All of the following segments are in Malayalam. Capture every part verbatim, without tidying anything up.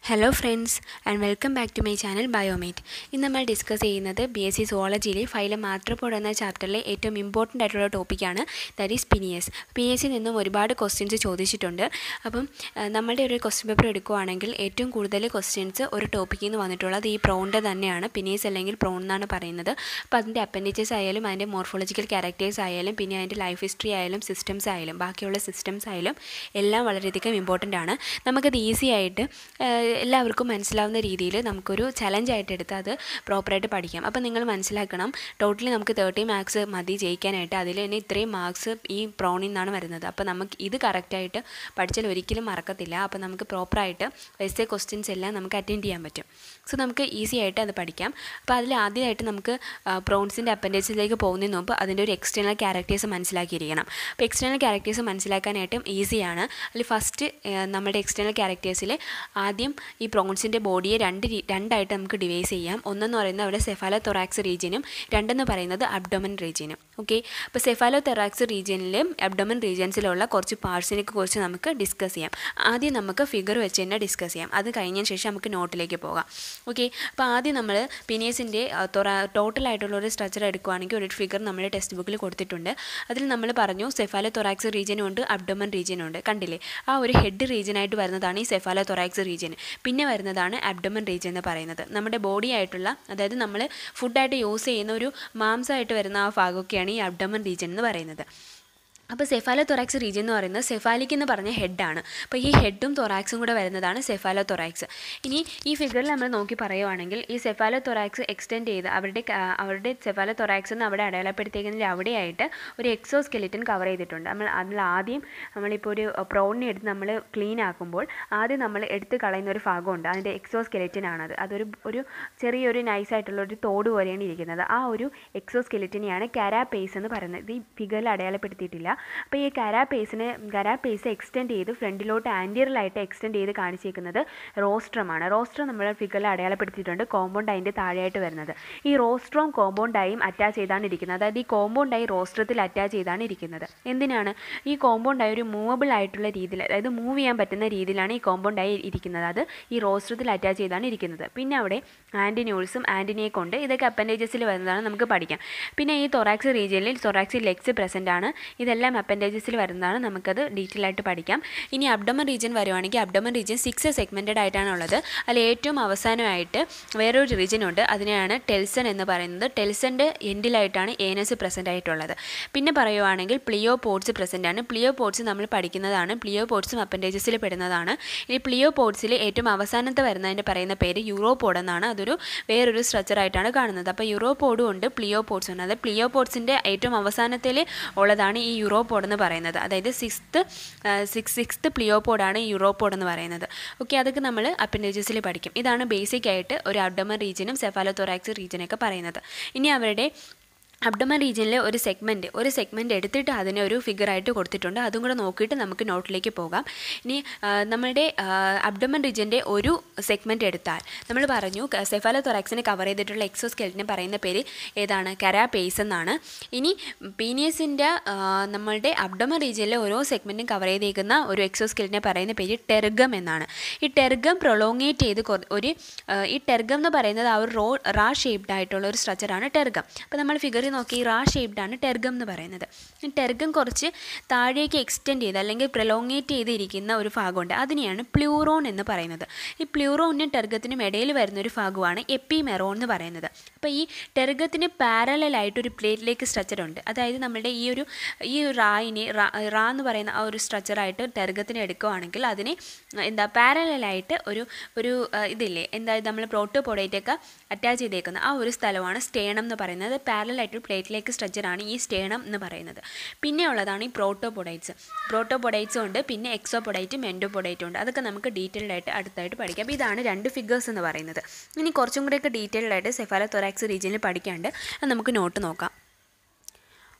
Hello friends and welcome back to my channel Biomate. ഇന്ന് നമ്മൾ ഡിസ്കസ് ചെയ്യുന്നത് ബി എസ് സി സുവോളജിയിലെ ഫൈലം ആർത്രോപോഡ് എന്ന ചാപ്റ്ററിലെ ഏറ്റവും ഇമ്പോർട്ടൻ്റ് ആയിട്ടുള്ള ടോപ്പിക്കാണ്, that is penaeus. P S C നിന്നും ഒരുപാട് ക്വസ്റ്റ്യൻസ് ചോദിച്ചിട്ടുണ്ട്. അപ്പം നമ്മളുടെ ഒരു ക്വസ്റ്റ്യൻ പേപ്പർ എടുക്കുകയാണെങ്കിൽ ഏറ്റവും കൂടുതൽ ക്വസ്റ്റ്യൻസ് ഒരു ടോപ്പിക്കിൽ നിന്ന് വന്നിട്ടുള്ളത് ഈ പ്രോണിൻ്റെ തന്നെയാണ്. പിനിയസ് അല്ലെങ്കിൽ പ്രോൺ എന്നാണ് പറയുന്നത്. അപ്പോൾ അതിൻ്റെ അപ്പൻഡിച്ചസ് ആയാലും അതിൻ്റെ മോർഫോളജിക്കൽ ക്യാരക്ടേഴ്സ് ആയാലും പിന്നെ അതിൻ്റെ ലൈഫ് ഹിസ്റ്ററി ആയാലും സിസ്റ്റംസ് ആയാലും ബാക്കിയുള്ള സിസ്റ്റംസ് ആയാലും എല്ലാം വളരെയധികം ഇമ്പോർട്ടൻ്റ് ആണ്. നമുക്കത് ഈസി ആയിട്ട് എല്ലാവർക്കും മനസ്സിലാവുന്ന രീതിയിൽ നമുക്കൊരു ചലഞ്ചായിട്ട് എടുത്ത് അത് പ്രോപ്പറായിട്ട് പഠിക്കാം. അപ്പോൾ നിങ്ങൾ മനസ്സിലാക്കണം, ടോട്ടലി നമുക്ക് തേർട്ടി മാർക്സ് മതി ജയിക്കാനായിട്ട്. അതിൽ തന്നെ ഇത്രയും മാർക്സ് ഈ പ്രോണിൽ നിന്നാണ് വരുന്നത്. അപ്പോൾ നമുക്ക് ഇത് കറക്റ്റായിട്ട് പഠിച്ചാൽ ഒരിക്കലും മറക്കത്തില്ല. അപ്പോൾ നമുക്ക് പ്രോപ്പറായിട്ട് എസ് എ ക്വസ്റ്റ്യൻസ് എല്ലാം നമുക്ക് അറ്റൻഡ് ചെയ്യാൻ പറ്റും. സോ നമുക്ക് ഈസി ആയിട്ട് അത് പഠിക്കാം. അപ്പോൾ അതിൽ ആദ്യമായിട്ട് നമുക്ക് പ്രോൺസിൻ്റെ അപ്പൻഡിക്സിലേക്ക് പോകുന്നതിന് മുമ്പ് അതിൻ്റെ ഒരു എക്സ്റ്റേണൽ ക്യാരക്ടേഴ്സ് മനസ്സിലാക്കിയിരിക്കണം. അപ്പോൾ എക്സ്റ്റേണൽ ക്യാരക്ടേഴ്സ് മനസ്സിലാക്കാനായിട്ടും ഈസിയാണ്. അതിൽ ഫസ്റ്റ് നമ്മുടെ എക്സ്റ്റേണൽ ക്യാരക്ടേഴ്സിൽ ആദ്യം ഈ പ്രോൺസിൻ്റെ ബോഡിയെ രണ്ട് രണ്ടായിട്ട് നമുക്ക് ഡിവൈസ് ചെയ്യാം. ഒന്നെന്ന് പറയുന്നത് അവിടെ സെഫാലോ തൊറാക്സ് റീജിയനും രണ്ടെന്ന് പറയുന്നത് അബ്ഡോമൻ റീജിയനും. ഓക്കെ, അപ്പോൾ സെഫാലോ തൊറാക്സ് റീജിയനിലും അബ്ഡോമൻ റീജിയൻസിലുള്ള കുറച്ച് പാർട്സിനെ കുറിച്ച് നമുക്ക് ഡിസ്കസ് ചെയ്യാം. ആദ്യം നമുക്ക് ഫിഗർ വെച്ച് തന്നെ ഡിസ്കസ് ചെയ്യാം. അത് കഴിഞ്ഞതിന് ശേഷം നമുക്ക് നോട്ടിലേക്ക് പോകാം. ഓക്കെ, അപ്പോൾ ആദ്യം നമ്മൾ പിനിയസിൻ്റെ തൊറ ടോട്ടലായിട്ടുള്ള ഒരു സ്ട്രക്ചർ എടുക്കുകയാണെങ്കിൽ ഒരു ഫിഗർ നമ്മൾ ടെക്സ്റ്റ് ബുക്കിൽ കൊടുത്തിട്ടുണ്ട്. അതിൽ നമ്മൾ പറഞ്ഞു സെഫാലോ തൊറാക്സ് റീജിയനും ഉണ്ട്, അബ്ഡോമൻ റീജിയനും ഉണ്ട്. കണ്ടില്ലേ, ആ ഒരു ഹെഡ് റീജിയനായിട്ട് വരുന്നതാണ് ഈ സെഫാലോ തൊറാക്സ് റീജിയൻ. പിന്നെ വരുന്നതാണ് അബ്ഡോമൻ റീജിയൻ എന്ന് പറയുന്നത്. നമ്മുടെ ബോഡി ആയിട്ടുള്ള, അതായത് നമ്മൾ ഫുഡായിട്ട് യൂസ് ചെയ്യുന്ന ഒരു മാംസമായിട്ട് വരുന്ന ആ ഭാഗമൊക്കെയാണ് ഈ അബ്ഡോമൻ റീജിയൻ എന്ന് പറയുന്നത്. അപ്പോൾ സെഫാലോ തൊറാക്സ് റീജിയൻ എന്ന് പറയുന്നത് സെഫാലിക് എന്ന് പറഞ്ഞ ഹെഡാണ്. അപ്പോൾ ഈ ഹെഡും തൊറാക്സും കൂടെ വരുന്നതാണ് സെഫാലോ തൊറാക്സ്. ഇനി ഈ ഫിഗറിൽ നമ്മൾ നോക്കി പറയുവാണെങ്കിൽ ഈ സെഫാലോ തൊറാക്സ് എക്സ്റ്റെൻഡ് ചെയ്ത് അവരുടെ അവരുടെ സെഫാലോ തൊറാക്സ് എന്ന് അവിടെ അടയാളപ്പെടുത്തിയിരിക്കുന്നതിൽ അവിടെയായിട്ട് ഒരു എക്സോ സ്കെലിറ്റൻ കവർ ചെയ്തിട്ടുണ്ട്. നമ്മൾ അതിൽ ആദ്യം നമ്മളിപ്പോൾ ഒരു പ്രോണിനെ എടുത്ത് നമ്മൾ ക്ലീൻ ആക്കുമ്പോൾ ആദ്യം നമ്മൾ എടുത്ത് കളയുന്ന ഒരു ഭാഗമുണ്ട്, അതിൻ്റെ എക്സോ സ്കെലിറ്റൻ ആണത്. അതൊരു ഒരു ചെറിയൊരു നൈസായിട്ടുള്ള ഒരു തോട് പോലെയാണ് ഇരിക്കുന്നത്. ആ ഒരു എക്സോ സ്കെലിറ്റനെയാണ് കാരാപേസ് എന്ന് പറയുന്നത്. ഈ ഫിഗറിൽ അടയാളപ്പെടുത്തിയിട്ടില്ല. അപ്പോൾ ഈ കാരാപേസിനെ കാരാപേസ് എക്സ്റ്റെൻഡ് ചെയ്ത് ഫ്രണ്ടിലോട്ട് ആൻറ്റിയറിലായിട്ട് എക്സ്റ്റെൻഡ് ചെയ്ത് കാണിച്ചിരിക്കുന്നത് റോസ്ട്രമാണ്. റോസ്ട്രം നമ്മൾ ഫിഗറിൽ അടയാളപ്പെടുത്തിയിട്ടുണ്ട്, കോമ്പൗണ്ട് അതിൻ്റെ താഴെയായിട്ട് വരുന്നത്. ഈ റോസ്ട്രോം കോമ്പൗണ്ട് ആയും അറ്റാച്ച് ചെയ്താണ് ഇരിക്കുന്നത്. അതായത് ഈ കോമ്പൗണ്ട് ആയി റോസ്ട്രത്തിൽ അറ്റാച്ച് ചെയ്താണ് ഇരിക്കുന്നത്. എന്തിനാണ് ഈ കോമ്പൗണ്ട് ആയി ഒരു മൂവബിൾ ആയിട്ടുള്ള രീതിയിൽ, അതായത് മൂവ് ചെയ്യാൻ പറ്റുന്ന രീതിയിലാണ് ഈ കോമ്പൗണ്ട് ആയി ഇരിക്കുന്നത്. അത് ഈ റോസ്ട്രത്തിൽ അറ്റാച്ച് ചെയ്താണ് ഇരിക്കുന്നത്. പിന്നെ അവിടെ ആൻറ്റിന്യൂൾസും ആൻറ്റിനിയെ കൊണ്ട് ഇതൊക്കെ അപ്പൻഡേജസിൽ വരുന്നതാണ്, നമുക്ക് പഠിക്കാം. പിന്നെ ഈ തൊറാക്സ് റീജിയനിൽ തൊറാക്സിൽ ലെഗ്സ് പ്രസൻ്റ് ആണ്. ഇതെല്ലാം അപ്പൻഡേജസിൽ വരുന്നതാണ്, നമുക്കത് ഡീറ്റെയിൽ ആയിട്ട് പഠിക്കാം. ഇനി അബ്ഡോമൻ റീജിയൻ വരുവാണെങ്കിൽ അബ്ഡോമൻ റീജിയൻ സിക്സ് സെഗ്മെൻറ്റഡ് ആയിട്ടാണ് ഉള്ളത്. അതിൽ ഏറ്റവും അവസാനമായിട്ട് വേറൊരു റീജിയൻ ഉണ്ട്, അതിനെയാണ് ടെൽസൺ എന്ന് പറയുന്നത്. ടെൽസൻ്റെ എൻഡിലായിട്ടാണ് ഏനസ് പ്രസൻ്റ് ആയിട്ടുള്ളത്. പിന്നെ പറയുവാണെങ്കിൽ പ്ലിയോ പോഡ്സ് പ്രസൻ്റ് ആണ്. പ്ലിയോ പോഡ്സ് നമ്മൾ പഠിക്കുന്നതാണ്. പ്ലിയോ പോഡ്സും അപ്പൻഡേജസിൽ പെടുന്നതാണ്. ഇനി പ്ലിയോ പോഡ്സിൽ ഏറ്റവും അവസാനത്തെ വരുന്നതിൻ്റെ പറയുന്ന പേര് യൂറോപോഡ് എന്നാണ്. അതൊരു വേറൊരു സ്ട്രക്ചറായിട്ടാണ് കാണുന്നത്. അപ്പോൾ യൂറോപോഡും ഉണ്ട്, പ്ലിയോ പോഡ്സും ഉണ്ട്. അത് പ്ലിയോ പോഡ്സിൻ്റെ ഏറ്റവും അവസാനത്തിൽ ഉള്ളതാണ് ഈ യൂറോപോഡ് എന്ന് പറയുന്നത്. അതായത് സിക്സ്ത് സിക്സ് സിക്സ്ത് പ്ലിയോപോഡാണ് ഈ യൂറോപോഡ് എന്ന് പറയുന്നത്. ഓക്കെ, അതൊക്കെ നമ്മൾ അപ്പൻഡേജസിൽ പഠിക്കും. ഇതാണ് ബേസിക് ആയിട്ട് ഒരു അബ്ഡോമൻ റീജിയനും സെഫാലോ തൊറാക്സ് റീജിയനൊക്കെ പറയുന്നത്. ഇനി അവരുടെ അബ്ഡോമൻ റീജിയനിലെ ഒരു സെഗ്മെൻറ്റ് ഒരു സെഗ്മെൻറ്റ് എടുത്തിട്ട് അതിനെ ഒരു ഫിഗറായിട്ട് കൊടുത്തിട്ടുണ്ട്. അതും കൂടെ നോക്കിയിട്ട് നമുക്ക് നോട്ടിലേക്ക് പോകാം. ഇനി നമ്മളുടെ അബ്ഡോമൻ റീജിയൻ്റെ ഒരു സെഗ്മെൻറ്റ് എടുത്താൽ നമ്മൾ പറഞ്ഞു സെഫാലോ തൊറാക്സിനെ കവർ ചെയ്തിട്ടുള്ള എക്സോ സ്കെലിറ്റിനെ പറയുന്ന പേര് ഏതാണ്, കാരാപേസ് എന്നാണ്. ഇനി പീനിയസിൻ്റെ നമ്മളുടെ അബ്ഡോമൻ റീജിയനിലെ ഓരോ സെഗ്മെൻറ്റും കവർ ചെയ്തേക്കുന്ന ഒരു എക്സോ സ്കെലിറ്റിനെ പറയുന്ന പേര് ടെർഗം എന്നാണ്. ഈ ടെർഗം പ്രൊലോങ്ങേറ്റ് ചെയ്ത് ഒരു ഈ ടെർഗം എന്ന് പറയുന്നത് ആ ഒരു റോ റാ ഷേപ്ഡ് ആയിട്ടുള്ള ഒരു സ്ട്രക്ചറാണ് ടെർഗം. അപ്പോൾ നമ്മൾ ഫിഗർ നോക്കി റാ ഷേപ്ഡാണ് ടെർഗം എന്ന് പറയുന്നത്. ടെർഗം കുറച്ച് താഴേക്ക് എക്സ്റ്റെൻഡ് ചെയ്ത് അല്ലെങ്കിൽ പ്രൊലോങ്ങേറ്റ് ചെയ്തിരിക്കുന്ന ഒരു ഭാഗമുണ്ട്, അതിനെയാണ് പ്ലൂറോൺ എന്ന് പറയുന്നത്. ഈ പ്ലൂറോണിനും ടെർഗത്തിനും ഇടയിൽ വരുന്നൊരു ഭാഗമാണ് എപ്പിമെറോൺ എന്ന് പറയുന്നത്. അപ്പോൾ ഈ ടെർഗത്തിന് പാരലായിട്ട് ഒരു പ്ലേറ്റിലേക്ക് സ്ട്രക്ചർ ഉണ്ട്. അതായത് നമ്മുടെ ഈ ഒരു ഈ റായിനെ റാ എന്ന് പറയുന്ന ആ ഒരു സ്ട്രക്ചറായിട്ട് ടെർഗത്തിനെ എടുക്കുകയാണെങ്കിൽ അതിനെ എന്താ പാരലായിട്ട് ഒരു ഒരു ഇതില്ലേ, എന്താ നമ്മൾ പ്രോട്ടോപോഡേറ്റൊക്കെ അറ്റാച്ച് ചെയ്തേക്കുന്ന ആ ഒരു സ്ഥലമാണ് സ്റ്റേണം എന്ന് പറയുന്നത്. പാരലായിട്ട് പ്ലേറ്റിലേക്ക് സ്ട്രക്ചറാണ് ഈ സ്റ്റേണം എന്ന് പറയുന്നത്. പിന്നെ ഉള്ളതാണ് ഈ പ്രോട്ടോപോഡൈറ്റ്സ്. പ്രോട്ടോപോഡൈറ്റ്സും ഉണ്ട്, പിന്നെ എക്സോപോഡൈറ്റും എൻഡോപോഡൈറ്റും ഉണ്ട്. അതൊക്കെ നമുക്ക് ഡീറ്റെയിൽഡ് ആയിട്ട് അടുത്തായിട്ട് പഠിക്കാം. അപ്പോൾ ഇതാണ് രണ്ട് ഫിഗേഴ്സ് എന്ന് പറയുന്നത്. ഇനി കുറച്ചും കൂടെയൊക്കെ ഡീറ്റെയിൽഡ് ആയിട്ട് സെഫാലോ തൊറാക്സ് റീജിയനിൽ പഠിക്കാണ്ട് അത് നമുക്ക് നോട്ട് നോക്കാം.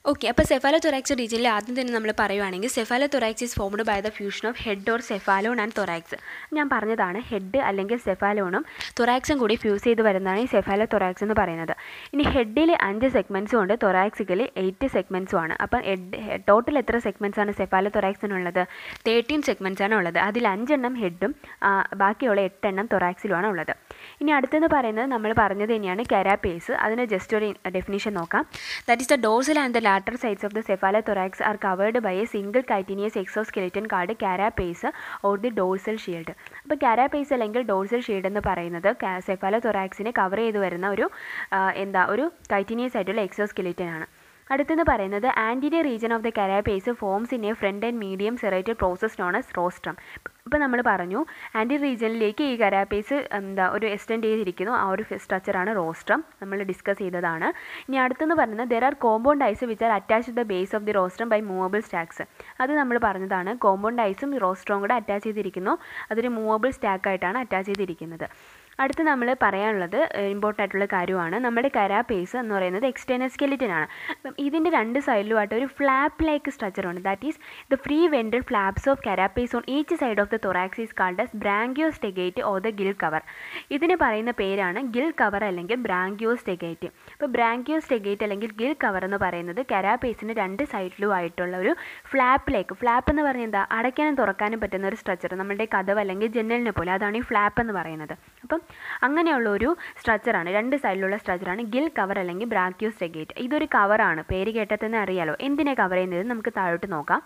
ഓക്കെ, അപ്പോൾ സെഫാലോതൊറാക്സ് റീജിയനിൽ ആദ്യം തന്നെ നമ്മൾ പറയുവാണെങ്കിൽ cephalothorax is formed by the fusion of head or cephalon and thorax. ഞാൻ പറഞ്ഞതാണ് ഹെഡ് അല്ലെങ്കിൽ സെഫാലോണും തൊറാക്സും കൂടി ഫ്യൂസ് ചെയ്ത് വരുന്നതാണ് ഈ സെഫാലോതൊറാക്സ് എന്ന് പറയുന്നത്. ഇനി ഹെഡിൽ അഞ്ച് സെഗ്മെൻറ്റ്സും ഉണ്ട്, തൊറാക്സിക്കലി എയ്റ്റ് സെഗ്മെൻറ്റ്സും ആണ്. അപ്പം ഹെഡ് ടോട്ടൽ എത്ര സെഗ്മെൻറ്റ്സ് ആണ് സെഫാലോതൊറാക്സിനുള്ളത്? തേർട്ടീൻ സെഗ്മെൻറ്റ്സ് ആണ് ഉള്ളത്. അതിൽ അഞ്ചെണ്ണം ഹെഡും ബാക്കിയുള്ള എട്ടെണ്ണം തൊറാക്സിലുമാണ് ഉള്ളത്. ഇനി അടുത്തെന്ന് പറയുന്നത് നമ്മൾ പറഞ്ഞത് തന്നെയാണ് കാരാപേസ്. അതിന് ജസ്റ്റ് ഒരു ഡെഫിനിഷൻ നോക്കാം. That is the dorsal and the lateral sides of the cephalothorax are covered by a single chitinous exoskeleton called carapace or the dorsal shield. അപ്പോൾ carapace അല്ലെങ്കിൽ dorsal shield എന്ന് പറയുന്നത് സെഫാലോതൊറാക്സിനെ കവർ ചെയ്ത് വരുന്ന ഒരു എന്താ ഒരു chitinous ആയിട്ടുള്ള എക്സോസ്കെലിറ്റൻ ആണ്. അടുത്തെന്ന് പറയുന്നത് anterior region of the carapace forms in a front and medium serrated process known as rostrum. ഇപ്പോൾ നമ്മൾ പറഞ്ഞു ആൻറ്റീരിയർ റീജിയനിലേക്ക് ഈ കാരാപേസ് എന്താ ഒരു എക്സ്റ്റെൻഡ് ചെയ്തിരിക്കുന്നു, ആ ഒരു സ്ട്രക്ചറാണ് റോസ്ട്രം, നമ്മൾ ഡിസ്കസ് ചെയ്തതാണ്. ഇനി അടുത്തെന്ന് പറയുന്നത് there are compound eyes which are attach to the base of the rostrum by movable stalks. അത് നമ്മൾ പറഞ്ഞതാണ്, കോമ്പൗണ്ട് ഐസും റോസ്ട്രവും കൂടെ അറ്റാച്ച് ചെയ്തിരിക്കുന്നു, അതൊരു മൂവബിൾ സ്റ്റാക്കായിട്ടാണ് അറ്റാച്ച് ചെയ്തിരിക്കുന്നത്. അടുത്ത് നമ്മൾ പറയാനുള്ളത് ഇമ്പോർട്ടൻ്റ് ആയിട്ടുള്ള കാര്യമാണ്, നമ്മുടെ കാരാപേസ് എന്ന് പറയുന്നത് എക്സ്റ്റേണൽ സ്കെലിറ്റൻ ആണ്. അപ്പം ഇതിൻ്റെ രണ്ട് സൈഡിലുമായിട്ട് ഒരു ഫ്ലാപ്പ് ലൈക്ക് സ്ട്രക്ചർ ഉണ്ട്. That is the free ventral flaps of carapace on each side of the thorax is called as branchiostegite or the gill cover. ഇതിന് പറയുന്ന പേരാണ് ഗിൽ കവർ അല്ലെങ്കിൽ ബ്രാങ്കിയോസ്റ്റെഗേറ്റ്. ഇപ്പോൾ ബ്രാങ്കിയോസ്റ്റെഗേറ്റ് അല്ലെങ്കിൽ ഗിൽ കവർ എന്ന് പറയുന്നത് കാരാപേസിന് രണ്ട് സൈഡിലുമായിട്ടുള്ള ഒരു ഫ്ലാപ്പ് ലൈക്ക്, ഫ്ലാപ്പ് എന്ന് പറഞ്ഞാൽ എന്താ, അടയ്ക്കാനും തുറക്കാനും പറ്റുന്ന ഒരു സ്ട്രക്ചർ, നമ്മുടെ കതവ് അല്ലെങ്കിൽ ജനലിനെ പോലെ, അതാണ് ഈ ഫ്ലാപ്പ് എന്ന് പറയുന്നത്. അപ്പം അങ്ങനെയുള്ള ഒരു സ്ട്രക്ചറാണ്, രണ്ട് സൈഡിലുള്ള സ്ട്രക്ചറാണ് ഗിൽ കവർ അല്ലെങ്കിൽ ബ്രാങ്കിയോസ്റ്റെഗേറ്റ്. ഇതൊരു കവറാണ്, പേര് കേട്ടാൽ തന്നെ അറിയാലോ. എന്തിനെ കവർ ചെയ്യുന്നത് നമുക്ക് താഴോട്ട് നോക്കാം.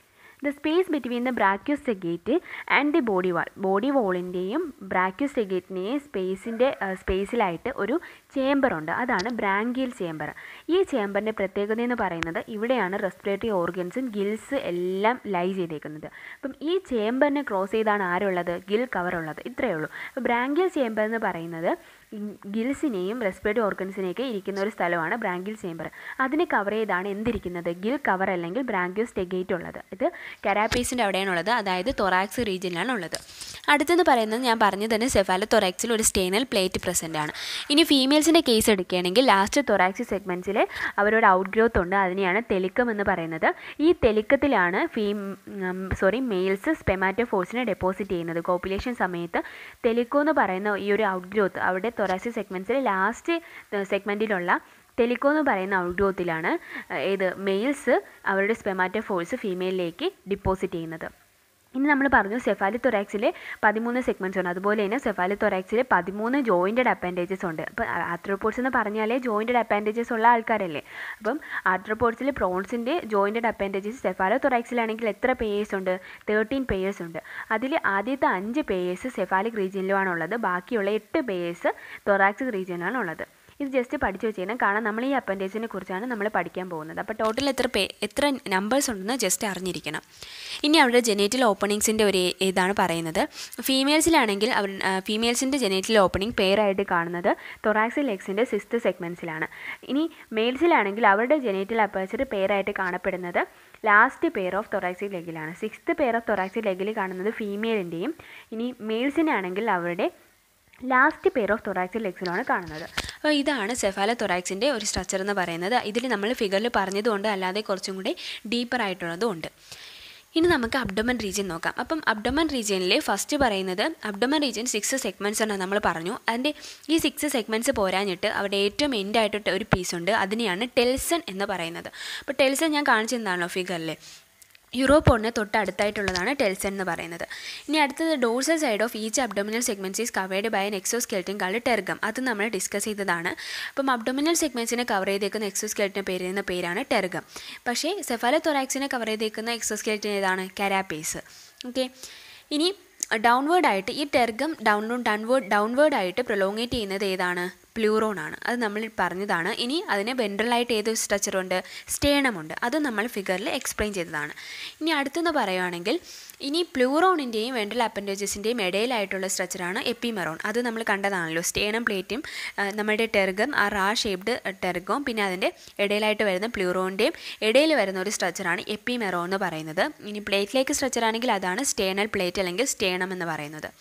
The space between the branchiostegite and the body wall, body വാളിൻ്റെയും ബ്രാങ്കിയോസ്റ്റെഗേറ്റിൻ്റെയും സ്പേസിൻ്റെ സ്പേസിലായിട്ട് ഒരു ചേംബറുണ്ട്, അതാണ് ബ്രാങ്കിയൽ ചേംബർ. ഈ ചേംബറിൻ്റെ പ്രത്യേകത എന്ന് പറയുന്നത് ഇവിടെയാണ് റെസ്പിറേറ്ററി ഓർഗൻസും ഗിൽസ് എല്ലാം ലൈ ചെയ്തേക്കുന്നത്. അപ്പം ഈ ചേംബറിനെ ക്രോസ് ചെയ്താണ് ആരുള്ളത്? ഗിൽ കവർ ഉള്ളത്. ഇത്രയേ ഉള്ളൂ. അപ്പോൾ ബ്രാങ്കിയൽ ചേംബർ എന്ന് പറയുന്നത് ഗിൽസിനെയും റെസ്പിറേറ്ററി ഓർഗൻസിനെയൊക്കെ ഇരിക്കുന്ന ഒരു സ്ഥലമാണ് ബ്രാങ്കിയൽ ചേംബർ. അതിനെ കവർ ചെയ്താണ് എന്തിരിക്കുന്നത്? ഗിൽ കവർ അല്ലെങ്കിൽ ബ്രാങ്കിയോസ്റ്റെഗേറ്റ് ഉള്ളത്. ഇത് കാരാപേസിൻ്റെ അവിടെയാണുള്ളത്, അതായത് തൊറാക്സ് റീജിയനിലാണ് ഉള്ളത്. അടുത്തെന്ന് പറയുന്നത് ഞാൻ പറഞ്ഞു തന്നെ സെഫാലോതൊറാക്സിൽ ഒരു സ്റ്റേനൽ പ്ലേറ്റ് പ്രസൻ്റ് ആണ്. ഇനി ഫീമെയിൽസിൻ്റെ കേസ് എടുക്കുകയാണെങ്കിൽ ലാസ്റ്റ് തൊറാക്സ് സെഗ്മെൻറ്റ്സിൽ അവരുടെ ഔട്ട് ഗ്രോത്ത് ഉണ്ട്, അതിനെയാണ് തെലിക്കം എന്ന് പറയുന്നത്. ഈ തെലിക്കത്തിലാണ് ഫീ സോറി മെയിൽസ് സ്പെമാറ്റോഫോഴ്സിനെ ഡെപ്പോസിറ്റ് ചെയ്യുന്നത്. കോപ്പുലേഷൻ സമയത്ത് തെലിക്കോ എന്ന് പറയുന്ന ഈ ഒരു ഔട്ട് ഗ്രോത്ത് അവിടെ തൊറാസിക് സെഗ്മെൻറ്റ്സിൽ ലാസ്റ്റ് സെഗ്മെൻറ്റിലുള്ള തെലിക്കോ എന്ന് പറയുന്ന ഔട്ട് ഗ്രോത്തിലാണ് ഏത് മെയിൽസ് അവരുടെ സ്പെമാറ്റോഫോഴ്സ് ഫീമെയിലിലേക്ക് ഡിപ്പോസിറ്റ് ചെയ്യുന്നത്. ഇനി നമ്മൾ പറഞ്ഞു സെഫാലോതൊറാക്സിൽ പതിമൂന്ന് സെഗ്മെൻറ്റ്സ് ഉണ്ട്, അതുപോലെ തന്നെ സെഫാലോതൊറാക്സിൽ പതിമൂന്ന് ജോയിൻറ്റഡ് അപ്പൻഡേജസ് ഉണ്ട്. അപ്പോൾ ആർത്രോപോഡ്സ് എന്ന് പറഞ്ഞാലേ ജോയിൻറ്റഡ് അപ്പൻഡേജസ് ഉള്ള ആൾക്കാരല്ലേ. അപ്പം ആർത്രോപോഡ്സിൽ പ്രോൺസിൻ്റെ ജോയിൻറ്റഡ് അപ്പൻഡേജസ് സെഫാലോതൊറാക്സിലാണെങ്കിൽ എത്ര പേയേഴ്സ് ഉണ്ട്? തേർട്ടീൻ പേയേഴ്സ് ഉണ്ട്. അതിൽ ആദ്യത്തെ അഞ്ച് പേയേഴ്സ് സെഫാലിക് റീജിയനിലുമാണുള്ളത്, ബാക്കിയുള്ള എട്ട് പേയേഴ്സ് തൊറാക്സിക് റീജിയനിലാണ് ഉള്ളത്. ഇത് ജസ്റ്റ് പഠിച്ചു വെച്ചേക്കണം, കാരണം നമ്മൾ ഈ അപ്പൻഡേജിനെ കുറിച്ചാണ് നമ്മൾ പഠിക്കാൻ പോകുന്നത്. അപ്പോൾ ടോട്ടൽ എത്ര പേ എത്ര നമ്പേഴ്സ് ഉണ്ടെന്ന് ജസ്റ്റ് അറിഞ്ഞിരിക്കണം. ഇനി അവരുടെ ജെനേറ്റൽ ഓപ്പണിങ്സിൻ്റെ ഒരു ഇതാണ് പറയുന്നത്. ഫീമെയിൽസിലാണെങ്കിൽ അവർ ഫീമെയിൽസിൻ്റെ ജെനേറ്റൽ ഓപ്പണിംഗ് പെയറായിട്ട് കാണുന്നത് തൊറാക്സിക് ലെഗ്സിൻ്റെ സിക്സ്ത് സെഗ്മെൻറ്റ്സിലാണ്. ഇനി മെയിൽസിലാണെങ്കിൽ അവരുടെ ജെനേറ്റൽ അപ്പേച്ചർ പെയറായിട്ട് കാണപ്പെടുന്നത് ലാസ്റ്റ് പെയർ ഓഫ് തൊറാക്സിക് ലെഗിലാണ്. സിക്സ്ത് പെയർ ഓഫ് തൊറാക്സിക് ലെഗിൽ കാണുന്നത് ഫീമെയിലിൻ്റെയും, ഇനി മെയിൽസിനാണെങ്കിൽ അവരുടെ ലാസ്റ്റ് പെയർ ഓഫ് തൊറാക്സിക് ലെഗ്സിലാണ് കാണുന്നത്. അപ്പോൾ ഇതാണ് സെഫാലോതൊറാക്സിൻ്റെ ഒരു സ്ട്രക്ചർ എന്ന് പറയുന്നത്. ഇതിൽ നമ്മൾ ഫിഗറിൽ പറഞ്ഞതുകൊണ്ട് അല്ലാതെ കുറച്ചും കൂടി ഡീപ്പറായിട്ടുള്ളതും ഉണ്ട്. ഇനി നമുക്ക് അബ്ഡോമൻ റീജിയൻ നോക്കാം. അപ്പം അബ്ഡോമൻ റീജിയനിൽ ഫസ്റ്റ് പറയുന്നത് അബ്ഡോമൻ റീജിയൻ സിക്സ് സെഗ്മെൻറ്റ്സ് ആണ് നമ്മൾ പറഞ്ഞു. അതിൻ്റെ ഈ സിക്സ് സെഗ്മെൻറ്റ്സ് പോരാഞ്ഞിട്ട് അവിടെ ഏറ്റവും എൻഡായിട്ട് ഒരു പീസുണ്ട്, അതിനെയാണ് ടെൽസൺ എന്ന് പറയുന്നത്. അപ്പോൾ ടെൽസൺ ഞാൻ കാണിച്ചു തന്നാണല്ലോ ഫിഗറിൽ, യൂറോപോഡിന് തൊട്ടടുത്തായിട്ടുള്ളതാണ് ടെൽസൺ എന്ന് പറയുന്നത്. ഇനി അടുത്തത് dorsal side of each abdominal segments is covered by an exoskeleton called tergum. അത് നമ്മൾ ഡിസ്കസ് ചെയ്തതാണ്. അപ്പം അബ്ഡോമിനൽ സെഗ്മെൻറ്റ്സിനെ കവർ ചെയ്തേക്കുന്ന എക്സോസ്കെൽറ്റന് പേര് ചെയ്യുന്ന പേരാണ് ടെർഗം. പക്ഷേ സെഫാലോതൊറാക്സിനെ കവർ ചെയ്തേക്കുന്ന എക്സോസ്കെൽറ്റൻ ഏതാണ്? കാരാപേസ്. ഓക്കെ, ഇനി ഡൗൺവേർഡായിട്ട് ഈ ടെർഗം ഡൗൺ ഡൗൺവേർഡ് ഡൗൺവേർഡായിട്ട് പ്രൊലോങ്ങേറ്റ് ചെയ്യുന്നത് ഏതാണ്? പ്ലൂറോൺ ആണ്. അത് നമ്മൾ പറഞ്ഞതാണ്. ഇനി അതിന് വെൻട്രലായിട്ട് ഏത് സ്ട്രക്ചറുണ്ട്? സ്റ്റേണമുണ്ട്. അത് നമ്മൾ ഫിഗറിൽ എക്സ്പ്ലെയിൻ ചെയ്തതാണ്. ഇനി അടുത്തെന്ന് പറയുകയാണെങ്കിൽ ഇനി പ്ലൂറോണിൻ്റെയും വെൻട്രൽ അപ്പൻഡേജസിൻ്റെയും ഇടയിലായിട്ടുള്ള സ്ട്രക്ചറാണ് എപ്പിമെറോൺ. അത് നമ്മൾ കണ്ടതാണല്ലോ. സ്റ്റേണം പ്ലേറ്റും നമ്മുടെ ടെർഗം ആ റാ ഷേപ്ഡ് ടെർഗവും പിന്നെ അതിൻ്റെ ഇടയിലായിട്ട് വരുന്ന പ്ലൂറോണിൻ്റെയും ഇടയിൽ വരുന്ന ഒരു സ്ട്രക്ചറാണ് എപ്പിമെറോൺ എന്ന് പറയുന്നത്. ഇനി പ്ലേറ്റിലേക്ക് സ്ട്രക്ചർ ആണെങ്കിൽ അതാണ് സ്റ്റേണൽ പ്ലേറ്റ് അല്ലെങ്കിൽ സ്റ്റേണം എന്ന് പറയുന്നത്.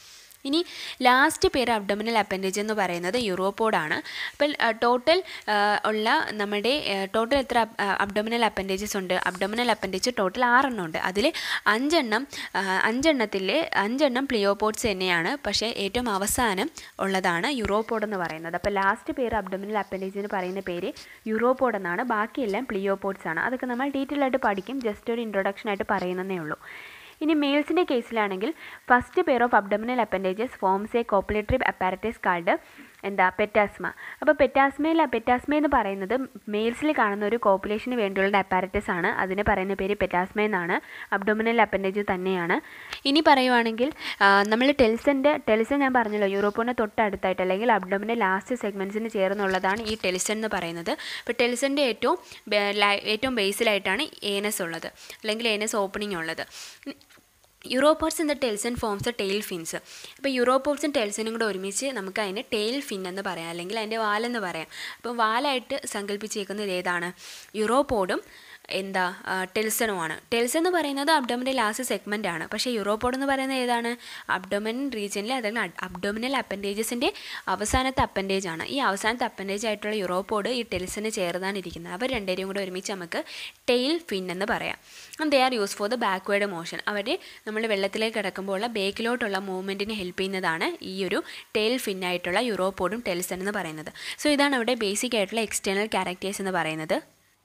ഇനി ലാസ്റ്റ് പേര് അബ്ഡോമിനൽ അപ്പൻഡേജ് എന്ന് പറയുന്നത് യൂറോപോഡാണ്. അപ്പോൾ ടോട്ടൽ ഉള്ള നമ്മുടെ ടോട്ടൽ എത്ര അബ്ഡോമിനൽ അപ്പൻഡേജസ് ഉണ്ട്? അബ്ഡോമിനൽ അപ്പൻഡേജ് ടോട്ടൽ ആറെണ്ണം ഉണ്ട്. അതിൽ അഞ്ചെണ്ണം അഞ്ചെണ്ണത്തിൽ അഞ്ചെണ്ണം പ്ലിയോപോഡ്സ് തന്നെയാണ്. പക്ഷേ ഏറ്റവും അവസാനം ഉള്ളതാണ് യൂറോപോഡ് എന്ന് പറയുന്നത്. അപ്പോൾ ലാസ്റ്റ് പേര് അബ്ഡോമിനൽ അപ്പൻഡേജിന് പറയുന്ന പേര് യൂറോപോഡ് എന്നാണ്. ബാക്കിയെല്ലാം പ്ലിയോപോഡ്സ് ആണ്. അതൊക്കെ നമ്മൾ ഡീറ്റെയിൽ ആയിട്ട് പഠിക്കും. ജസ്റ്റ് ഒരു ഇൻട്രൊഡക്ഷൻ ആയിട്ട് പറയുന്നതേ ഉള്ളൂ. ഇനി മെയിൽസിൻ്റെ കേസിലാണെങ്കിൽ first pair of abdominal appendages forms a copulatory apparatus called എന്താ പെറ്റാസ്മ. അപ്പോൾ പെറ്റാസ്മയിൽ പെറ്റാസ്മ എന്ന് പറയുന്നത് മെയിൽസിൽ കാണുന്ന ഒരു കോപ്പുലേഷന് വേണ്ടിയുള്ള അപ്പാരറ്റസ് ആണ്. അതിന് പറയുന്ന പേര് പെറ്റാസ്മ എന്നാണ്. അബ്ഡോമിനൽ അപ്പൻഡേജ് തന്നെയാണ്. ഇനി പറയുവാണെങ്കിൽ നമ്മൾ ടെലിസൻ്റെ ടെലിസൺ ഞാൻ പറഞ്ഞല്ലോ യൂറോപ്പോണിന് തൊട്ടടുത്തായിട്ട് അല്ലെങ്കിൽ അബ്ഡോമിൻ്റെ ലാസ്റ്റ് സെഗ്മെൻറ്റ്സിന് ചേർന്നുള്ളതാണ് ഈ ടെലിസൺ എന്ന് പറയുന്നത്. അപ്പോൾ ടെലിസൻ്റെ ഏറ്റവും ഏറ്റവും ബേസിലായിട്ടാണ് ഏനസ് ഉള്ളത് അല്ലെങ്കിൽ ഏനസ് ഓപ്പണിംഗ് ഉള്ളത്. യൂറോപോഡ്സ് എന്ന ടെൽസൺ ഫോംസ് ടെയിൽ ഫിൻസ്. അപ്പോൾ യൂറോപോഡ്സും ടെൽസനും കൂടെ ഒരുമിച്ച് നമുക്ക് അതിന് ടെയിൽ ഫിൻ എന്ന് പറയാം അല്ലെങ്കിൽ അതിൻ്റെ വാലെന്ന് പറയാം. അപ്പോൾ വാലായിട്ട് സങ്കല്പിച്ചേക്കുന്നത് ഏതാണ്? യൂറോപോഡും എന്താ ടെൽസനുമാണ്. ടെൽസൺ എന്ന് പറയുന്നത് അബ്ഡോമിൻ്റെ ലാസ്റ്റ് സെഗ്മെൻ്റ് ആണ്. പക്ഷേ യൂറോപോഡ് എന്ന് പറയുന്നത് ഏതാണ്? അബ്ഡോമിൻ റീജിയനിൽ അല്ലെങ്കിൽ അബ്ഡോമിനൽ അപ്പൻഡേജസിൻ്റെ അവസാനത്തെ അപ്പൻഡേജ് ആണ്. ഈ അവസാനത്തെ അപ്പൻഡേജ് ആയിട്ടുള്ള യൂറോപോഡ് ഈ ടെൽസന് ചേർന്നാണ് ഇരിക്കുന്നത്. അവർ രണ്ടുപേരും കൂടെ ഒരുമിച്ച് നമുക്ക് ടെയിൽ ഫിൻ എന്ന് പറയാം. They are use for the backward motion. അവർ നമ്മൾ വെള്ളത്തിലേക്ക് കിടക്കുമ്പോൾ ഉള്ള ബേക്കിലോട്ടുള്ള മൂവ്മെൻറ്റിന് ഹെൽപ്പ് ചെയ്യുന്നതാണ് ഈ ഒരു ടെയിൽ ഫിന്നായിട്ടുള്ള യൂറോപോഡും ടെൽസൺ എന്ന് പറയുന്നത്. സോ ഇതാണ് അവിടെ ബേസിക് ആയിട്ടുള്ള എക്സ്റ്റേണൽ ക്യാരക്ടേഴ്സ് എന്ന് പറയുന്നത്.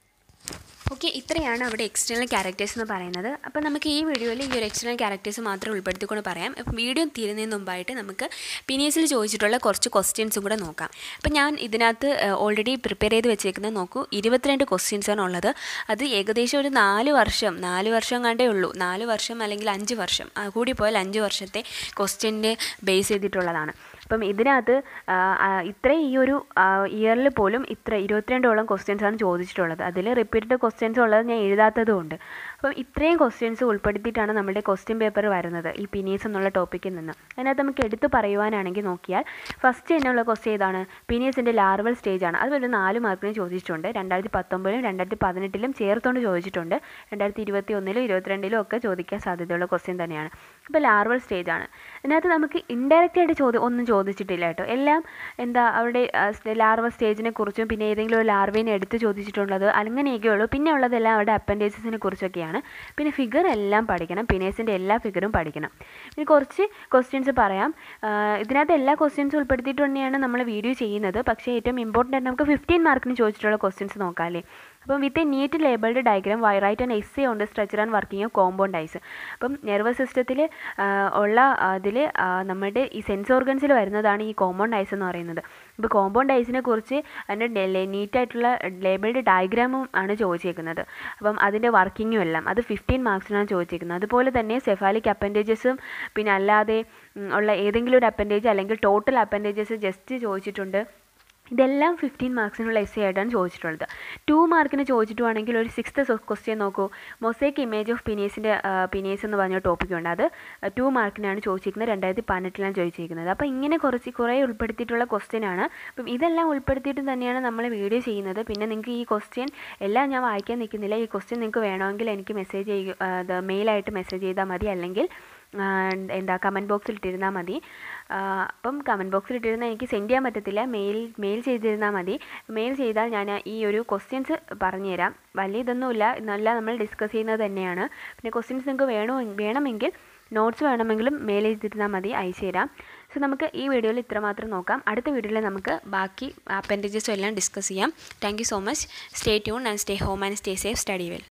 ഓക്കെ, ഇത്രയാണ് അവിടെ എക്സ്റ്റേണൽ ക്യാരക്ടേഴ്സ് എന്ന് പറയുന്നത്. അപ്പോൾ നമുക്ക് ഈ വീഡിയോയിൽ ഈ ഒരു എക്സ്റ്റേണൽ ക്യാരക്ടേഴ്സ് മാത്രം ഉൾപ്പെടുത്തിക്കൊണ്ട് പറയാം. അപ്പം വീഡിയോ തീരുന്നതിന് മുമ്പായിട്ട് നമുക്ക് പിനിയസിൽ ചോദിച്ചിട്ടുള്ള കുറച്ച് ക്വസ്റ്റ്യൻസും കൂടെ നോക്കാം. അപ്പോൾ ഞാൻ ഇതിനകത്ത് ഓൾറെഡി പ്രിപ്പയർ ചെയ്ത് വെച്ചേക്കുന്നത് നോക്കൂ, ഇരുപത്തിരണ്ട് ക്വസ്റ്റ്യൻസാണ് ഉള്ളത്. അത് ഏകദേശം ഒരു നാല് വർഷം നാല് വർഷം കണ്ടേ ഉള്ളൂ. നാല് വർഷം അല്ലെങ്കിൽ അഞ്ച് വർഷം കൂടി പോയാൽ അഞ്ച് വർഷത്തെ ക്വസ്റ്റ്യൻ്റെ ബേസ് ചെയ്തിട്ടുള്ളതാണ്. അപ്പം ഇതിനകത്ത് ഇത്രയും ഈ ഒരു ഇയറിൽ പോലും ഇത്ര ഇരുപത്തിരണ്ടോളം ക്വസ്റ്റ്യൻസാണ് ചോദിച്ചിട്ടുള്ളത്. അതിൽ റിപ്പീറ്റഡ് ക്വസ്റ്റ്യൻസ് ഉള്ളത് ഞാൻ എഴുതാത്തതുകൊണ്ട്. അപ്പം ഇത്രയും ക്വസ്റ്റ്യൻസ് ഉൾപ്പെടുത്തിയിട്ടാണ് നമ്മുടെ ക്വസ്റ്റ്യൻ പേപ്പർ വരുന്നത് ഈ പിനീസ് എന്നുള്ള ടോപ്പിക്കിൽ നിന്ന്. അതിനകത്ത് നമുക്ക് എടുത്ത് പറയുവാനാണെങ്കിൽ നോക്കിയാൽ ഫസ്റ്റ് തന്നെയുള്ള ക്വസ്റ്റ്യൻ ഏതാണ്? പിനീസിൻ്റെ ലാർവൽ സ്റ്റേജ് ആണ്. അത് ഒരു നാല് മാർക്കിന് ചോദിച്ചിട്ടുണ്ട്. രണ്ടായിരത്തി പത്തൊമ്പതിലും രണ്ടായിരത്തി പതിനെട്ടിലും ചേർത്തുകൊണ്ട് ചോദിച്ചിട്ടുണ്ട്. രണ്ടായിരത്തി ഇരുപത്തി ഒന്നിലും ഇരുപത്തിരണ്ടിലും ഒക്കെ ചോദിക്കാൻ സാധ്യതയുള്ള ക്വസ്റ്റ്യൻ തന്നെയാണ്. ഇപ്പോൾ ലാർവൽ സ്റ്റേജ് ആണ്. ഇതിനകത്ത് നമുക്ക് ഇൻഡയറക്റ്റ് ആയിട്ട് ചോദ്യം ഒന്നും ചോദിച്ചിട്ടില്ല കേട്ടോ. എല്ലാം എന്താ അവിടെ ലാർവൽ സ്റ്റേജിനെ കുറിച്ചും പിന്നെ ഏതെങ്കിലും ഒരു ലാർവേനെ എടുത്ത് ചോദിച്ചിട്ടുള്ളത് അങ്ങനെയൊക്കെ ഉള്ളൂ. പിന്നെ ഉള്ളതെല്ലാം അവിടെ അപ്പൻഡേജസിനെ കുറിച്ചൊക്കെയാണ്. പിന്നെ ഫിഗർ എല്ലാം പഠിക്കണം. പിനേസിൻ്റെ എല്ലാ ഫിഗറും പഠിക്കണം. പിന്നെ കുറച്ച് ക്വസ്റ്റ്യൻസ് പറയാം. ഇതിനകത്ത് എല്ലാ ക്വസ്റ്റ്യൻസും ഉൾപ്പെടുത്തിയിട്ട് തന്നെയാണ് നമ്മൾ വീഡിയോ ചെയ്യുന്നത്. പക്ഷേ ഏറ്റവും ഇമ്പോർട്ടൻ്റ് ആയിട്ട് നമുക്ക് ഫിഫ്റ്റീൻ മാർക്കിന് ചോദിച്ചിട്ടുള്ള ക്വസ്റ്റ്യൻസ് നോക്കാം അല്ലേ. അപ്പം with a neat labelled diagram why write and essay on the structure and working of compound eyes. അപ്പം നെർവസ് സിസ്റ്റത്തിൽ ഉള്ള അതിൽ നമ്മുടെ ഈ സെൻസ് ഓർഗൻസിൽ വരുന്നതാണ് ഈ കോമ്പൗണ്ട് ഐസ് എന്ന് പറയുന്നത്. ഇപ്പോൾ കോമ്പൗണ്ട് ഐസിനെ കുറിച്ച് അതിൻ്റെ നീറ്റായിട്ടുള്ള ലേബിൾഡ് ഡയഗ്രാമും ആണ് ചോദിച്ചേക്കുന്നത്. അപ്പം അതിൻ്റെ വർക്കിങ്ങും എല്ലാം അത് ഫിഫ്റ്റീൻ മാർക്സിനാണ് ചോദിച്ചേക്കുന്നത്. അതുപോലെ തന്നെ സെഫാലിക് അപ്പൻഡേജസും പിന്നെ അല്ലാതെ ഉള്ള ഏതെങ്കിലും ഒരു അപ്പൻഡേജ് അല്ലെങ്കിൽ ടോട്ടൽ അപ്പൻഡേജസ് ജസ്റ്റ് ചോദിച്ചിട്ടുണ്ട്. ഇതെല്ലാം ഫിഫ്റ്റീൻ മാർക്സിനുള്ള എസ് എ ആയിട്ടാണ് ചോദിച്ചിട്ടുള്ളത്. ടു മാർക്കിന് ചോദിച്ചിട്ടുവാണെങ്കിൽ ഒരു സിക്സ്ത് ക്വസ്റ്റ്യൻ നോക്കൂ. മൊസൈക്ക് ഇമേജ് ഓഫ് പിനീസിൻ്റെ പിനീസ് എന്ന് പറഞ്ഞ ടോപ്പിക്കുണ്ട്. അത് ടു മാർക്കിനാണ് ചോദിച്ചിരിക്കുന്നത്. രണ്ടായിരത്തി പതിനെട്ടിലാണ് ചോദിച്ചിരിക്കുന്നത്. അപ്പോൾ ഇങ്ങനെ കുറച്ച് കുറേ ഉൾപ്പെടുത്തിയിട്ടുള്ള ക്വസ്റ്റ്യൻ ആണ്. അപ്പം ഇതെല്ലാം ഉൾപ്പെടുത്തിയിട്ട് തന്നെയാണ് നമ്മൾ വീഡിയോ ചെയ്യുന്നത്. പിന്നെ നിങ്ങൾക്ക് ഈ ക്വസ്റ്റ്യൻ എല്ലാം ഞാൻ വായിക്കാൻ നിൽക്കുന്നില്ല. ഈ ക്വസ്റ്റ്യൻ നിങ്ങൾക്ക് വേണമെങ്കിൽ എനിക്ക് മെസ്സേജ് ചെയ്യുക, മെയിലായിട്ട് മെസ്സേജ് ചെയ്താൽ മതി, അല്ലെങ്കിൽ എന്താ കമൻറ്റ് ബോക്സിൽ ഇട്ടിരുന്നാൽ മതി. അപ്പം കമൻറ്റ് ബോക്സിൽ ഇട്ടിരുന്നാൽ എനിക്ക് സെൻഡ് ചെയ്യാൻ പറ്റത്തില്ല. മെയിൽ മെയിൽ ചെയ്തിരുന്നാൽ മതി. മെയിൽ ചെയ്താൽ ഞാൻ ഈ ഒരു ക്വസ്റ്റ്യൻസ് പറഞ്ഞുതരാം. വലിയ ഇതൊന്നുമില്ല, ഇന്നെല്ലാം നമ്മൾ ഡിസ്കസ് ചെയ്യുന്നത് തന്നെയാണ്. പിന്നെ ക്വസ്റ്റ്യൻസ് നിങ്ങൾക്ക് വേണോ വേണമെങ്കിൽ നോട്ട്സ് വേണമെങ്കിലും മെയിൽ ചെയ്തിരുന്നാൽ മതി, അയച്ചു തരാം. സോ നമുക്ക് ഈ വീഡിയോയിൽ ഇത്രമാത്രം നോക്കാം. അടുത്ത വീഡിയോയിൽ നമുക്ക് ബാക്കി അപ്പൻഡേജസും എല്ലാം ഡിസ്കസ് ചെയ്യാം. Thank you so much. Stay tune and stay home and stay safe. Study well.